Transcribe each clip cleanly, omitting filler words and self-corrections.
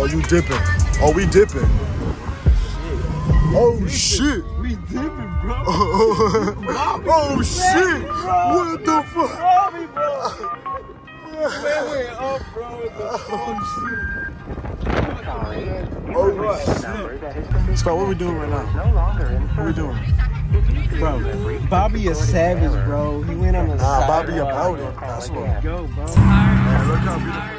you dipping. Oh, we dipping. Oh, shit. We dipping, bro. Oh, shit. What the fuck? Robbie, bro. Wait, up, bro. Oh, shit. Spot, what we doing right now? What we doing? Bro, Bobby is savage, bro. He went on the side. Bobby about it. That's what. Go, bro. Look how beautiful.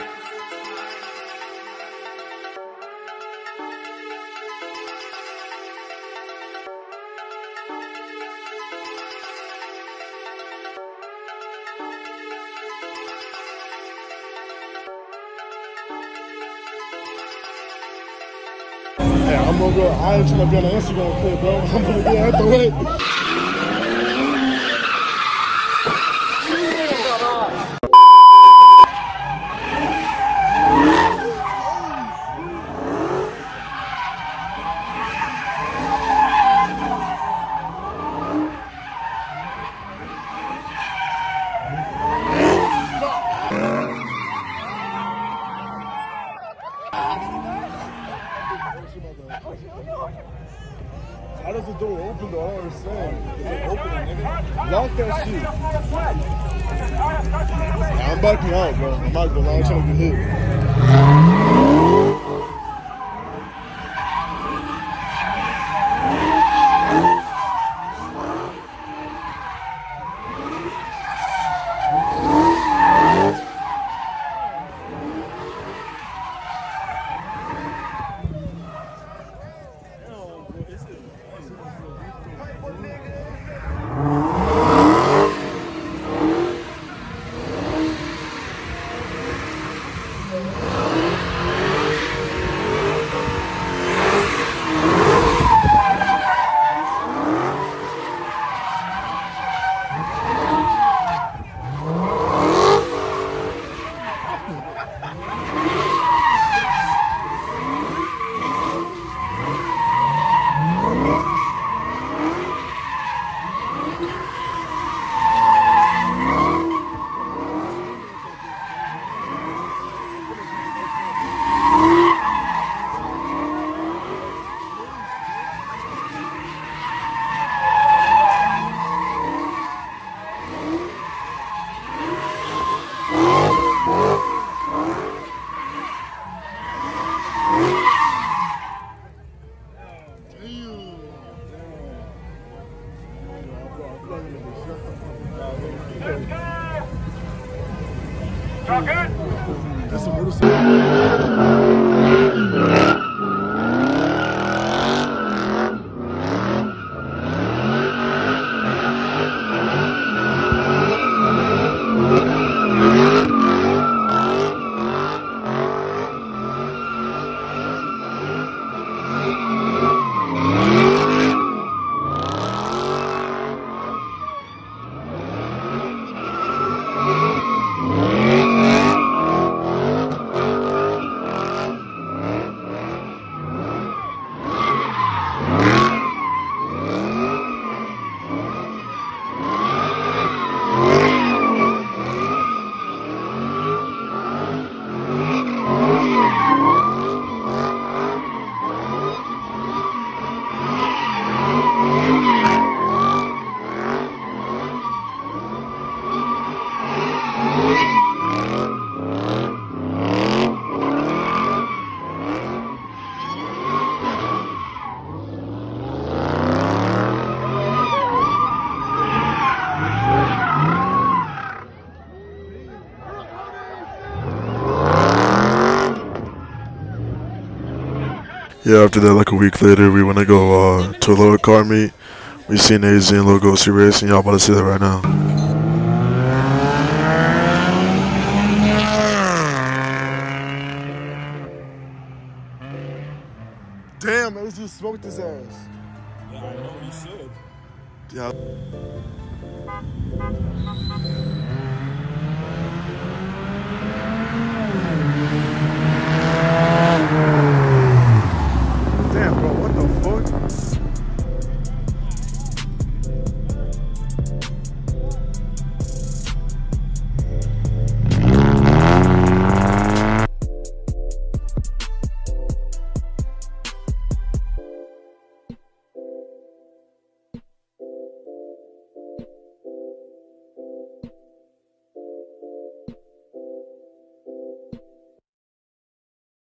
Hey, I'm gonna go. I ain't trying to be on the Instagram clip, bro. I'm gonna be out the way. How does the door open though? I don't understand. Is it opening, nigga? Lock that shit. Nah, I'm backing out, bro. I'm not gonna lie. I'm trying to get hit. That's a motorcycle. Yeah, after that, like a week later, we want to go to a little car meet. We seen AZ and Lil Ghosty racing. Y'all about to see that right now. Damn, AZ smoked his ass. Yeah, I know you should. Yeah.